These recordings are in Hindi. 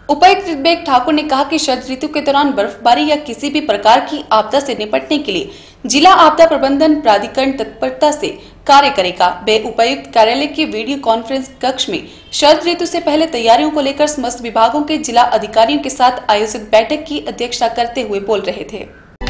उपायुक्त ऋग्वेद ठाकुर ने कहा कि शरद ऋतु के दौरान बर्फबारी या किसी भी प्रकार की आपदा से निपटने के लिए जिला आपदा प्रबंधन प्राधिकरण तत्परता से कार्य करेगा। वे उपायुक्त कार्यालय के वीडियो कॉन्फ्रेंस कक्ष में शरद ऋतु से पहले तैयारियों को लेकर समस्त विभागों के जिला अधिकारियों के साथ आयोजित बैठक की अध्यक्षता करते हुए बोल रहे थे।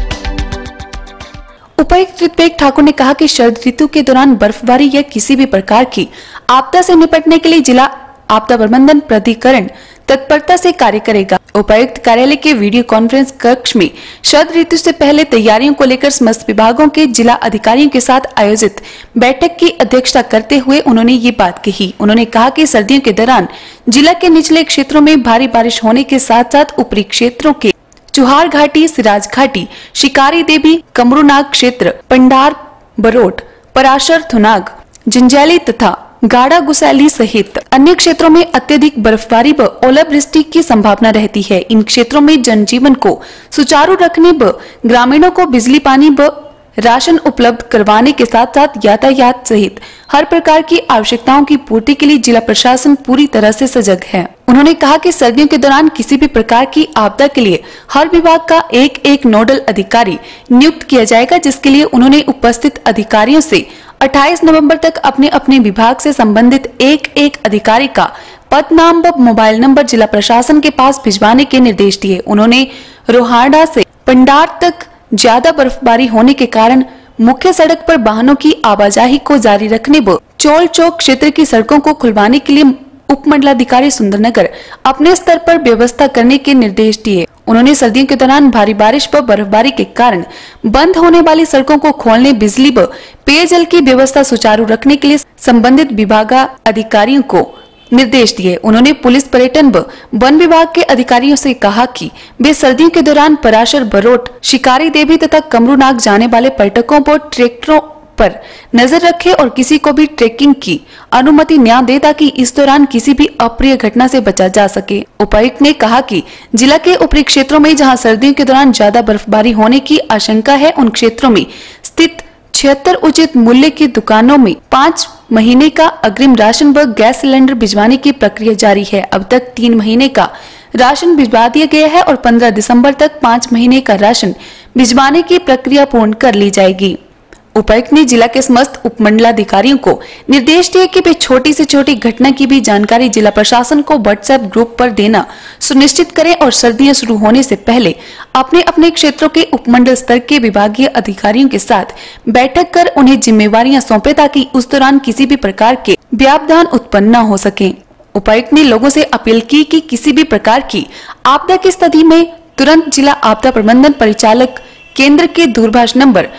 उपायुक्त ऋग्वेद ठाकुर ने कहा कि शरद ऋतु के दौरान बर्फबारी या किसी भी प्रकार की आपदा से निपटने के लिए जिला आपदा प्रबंधन प्राधिकरण तत्परता से कार्य करेगा। उपायुक्त कार्यालय के वीडियो कॉन्फ्रेंस कक्ष में शरद ऋतु से पहले तैयारियों को लेकर समस्त विभागों के जिला अधिकारियों के साथ आयोजित बैठक की अध्यक्षता करते हुए उन्होंने ये बात कही। उन्होंने कहा कि सर्दियों के दौरान जिला के निचले क्षेत्रों में भारी बारिश होने के साथ साथ ऊपरी क्षेत्रों के चुहार घाटी, सिराज घाटी, शिकारी देवी, कमरूनाग क्षेत्र, पंडार, बरोट, पराशर, थुनाग, जंजैली तथा गाड़ा गुसैली सहित अन्य क्षेत्रों में अत्यधिक बर्फबारी व ओलावृष्टि की संभावना रहती है। इन क्षेत्रों में जनजीवन को सुचारू रखने व ग्रामीणों को बिजली, पानी व राशन उपलब्ध करवाने के साथ साथ यातायात सहित हर प्रकार की आवश्यकताओं की पूर्ति के लिए जिला प्रशासन पूरी तरह से सजग है। उन्होंने कहा कि सर्दियों के दौरान किसी भी प्रकार की आपदा के लिए हर विभाग का एक नोडल अधिकारी नियुक्त किया जाएगा, जिसके लिए उन्होंने उपस्थित अधिकारियों से 28 नवंबर तक अपने अपने विभाग से संबंधित एक अधिकारी का पद, नाम व मोबाइल नंबर जिला प्रशासन के पास भिजवाने के निर्देश दिए। उन्होंने रोहाड़ा से पंडार तक ज्यादा बर्फबारी होने के कारण मुख्य सड़क पर वाहनों की आवाजाही को जारी रखने व चौल चौक क्षेत्र की सड़कों को खुलवाने के लिए उपमंडलाधिकारी सुंदरनगर अपने स्तर पर व्यवस्था करने के निर्देश दिए। उन्होंने सर्दियों के दौरान भारी बारिश व बर्फबारी के कारण बंद होने वाली सड़कों को खोलने, बिजली व पेयजल की व्यवस्था सुचारू रखने के लिए संबंधित विभाग अधिकारियों को निर्देश दिए। उन्होंने पुलिस, पर्यटन व वन विभाग के अधिकारियों से कहा कि वे सर्दियों के दौरान पराशर, बरोट, शिकारी देवी तथा कमरूनाग जाने वाले पर्यटकों पर ट्रैक्टरों पर नजर रखें और किसी को भी ट्रेकिंग की अनुमति न दे, ताकि इस दौरान किसी भी अप्रिय घटना से बचा जा सके। उपायुक्त ने कहा कि जिला के ऊपरी क्षेत्रों में जहां सर्दियों के दौरान ज्यादा बर्फबारी होने की आशंका है, उन क्षेत्रों में स्थित 76 उचित मूल्य की दुकानों में 5 महीने का अग्रिम राशन व गैस सिलेंडर भिजवाने की प्रक्रिया जारी है। अब तक 3 महीने का राशन भिजवा दिया गया है और 15 दिसंबर तक 5 महीने का राशन भिजवाने की प्रक्रिया पूर्ण कर ली जाएगी। उपायुक्त ने जिला के समस्त उपमंडलाधिकारियों को निर्देश दिए कि वे छोटी से छोटी घटना की भी जानकारी जिला प्रशासन को व्हाट्सएप ग्रुप पर देना सुनिश्चित करें और सर्दियां शुरू होने से पहले अपने अपने क्षेत्रों के उपमंडल स्तर के विभागीय अधिकारियों के साथ बैठक कर उन्हें जिम्मेवारियां सौंपे, ताकि उस दौरान किसी भी प्रकार के व्यवधान उत्पन्न न हो सके। उपायुक्त ने लोगों से अपील की कि किसी भी प्रकार की आपदा की स्थिति में तुरंत जिला आपदा प्रबंधन परिचालक केंद्र के दूरभाष नंबर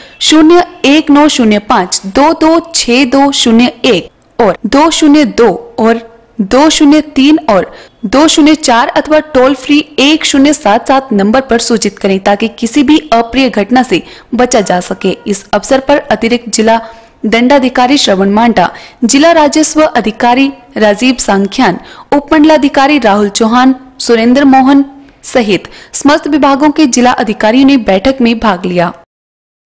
01905 226201 और 202 और 203 और 204 अथवा टोल फ्री 1077 नंबर पर सूचित करें, ताकि किसी भी अप्रिय घटना से बचा जा सके। इस अवसर पर अतिरिक्त जिला दंडाधिकारी श्रवण मांडा, जिला राजस्व अधिकारी राजीव सांख्यान, उपमंडलाधिकारी राहुल चौहान, सुरेंद्र मोहन सहित समस्त विभागों के जिला अधिकारियों ने बैठक में भाग लिया।